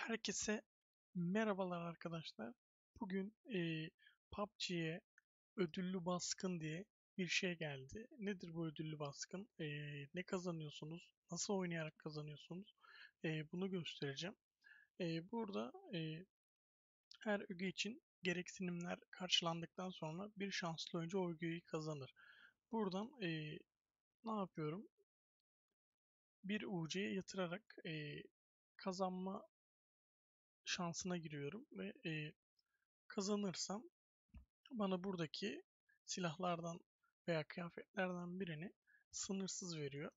Herkese merhabalar arkadaşlar. Bugün PUBG'ye ödüllü baskın diye bir şey geldi. Nedir bu ödüllü baskın? Ne kazanıyorsunuz? Nasıl oynayarak kazanıyorsunuz? Bunu göstereceğim. Burada her öge için gereksinimler karşılandıktan sonra bir şanslı oyuncu o ögeyi kazanır. Buradan ne yapıyorum? Bir UC'ye yatırarak kazanma şansına giriyorum ve kazanırsam bana buradaki silahlardan veya kıyafetlerden birini sınırsız veriyor.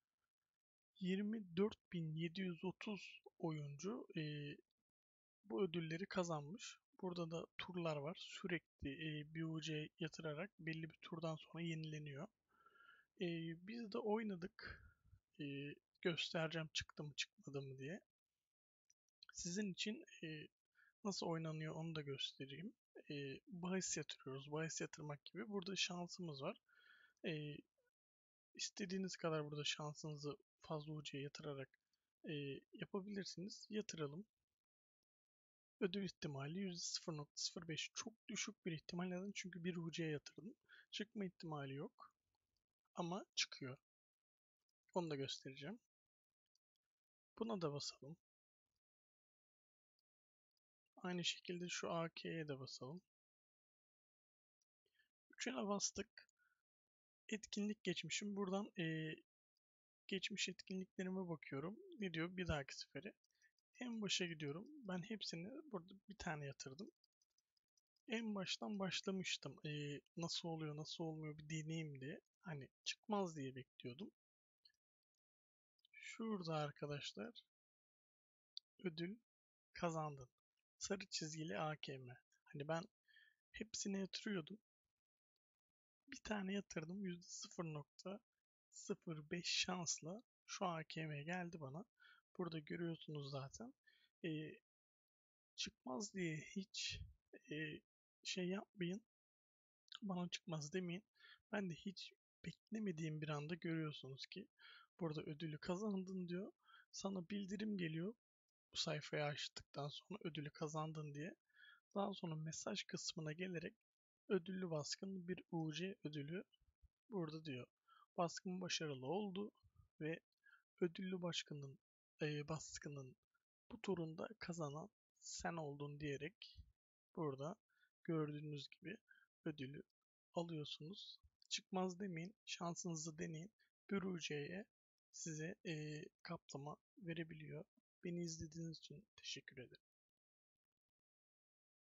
24.730 oyuncu bu ödülleri kazanmış. Burada da turlar var. Sürekli bir UC yatırarak belli bir turdan sonra yenileniyor. E, Biz de oynadık. Göstereceğim çıktı mı çıkmadı mı diye. Sizin için nasıl oynanıyor onu da göstereyim. Bahis yatırıyoruz. Bahis yatırmak gibi. Burada şansımız var. E, istediğiniz kadar burada şansınızı fazla ucuya yatırarak yapabilirsiniz. Yatıralım. Ödül ihtimali %0.05. Çok düşük bir ihtimal. Neden? Çünkü bir ucuya yatırdım. Çıkma ihtimali yok. Ama çıkıyor. Onu da göstereceğim. Buna da basalım. Aynı şekilde şu AK'ye de basalım. Üçüne bastık. Etkinlik geçmişim. Buradan geçmiş etkinliklerime bakıyorum. Ne diyor? Bir dahaki sefere. En başa gidiyorum. Ben hepsini burada bir tane yatırdım. En baştan başlamıştım. Nasıl oluyor, nasıl olmuyor bir deneyeyim diye. Hani çıkmaz diye bekliyordum. Şurada arkadaşlar ödül kazandın. Sarı çizgili AKM. Hani ben hepsine yatırıyordum. Bir tane yatırdım. %0.05 şansla şu AKM geldi bana. Burada görüyorsunuz zaten. Ee, çıkmaz diye hiç şey yapmayın. Bana çıkmaz demeyin. Ben de hiç beklemediğim bir anda görüyorsunuz ki burada ödülü kazandın diyor. Sana bildirim geliyor bu sayfayı açtıktan sonra ödülü kazandın diye. Daha sonra mesaj kısmına gelerek ödüllü baskın bir UC ödülü burada diyor. Baskın başarılı oldu ve ödüllü baskının bu turunda kazanan sen oldun diyerek burada gördüğünüz gibi ödülü alıyorsunuz. Çıkmaz demeyin, şansınızı deneyin. Bir UC'ye size kaplama verebiliyor. Beni izlediğiniz için teşekkür ederim.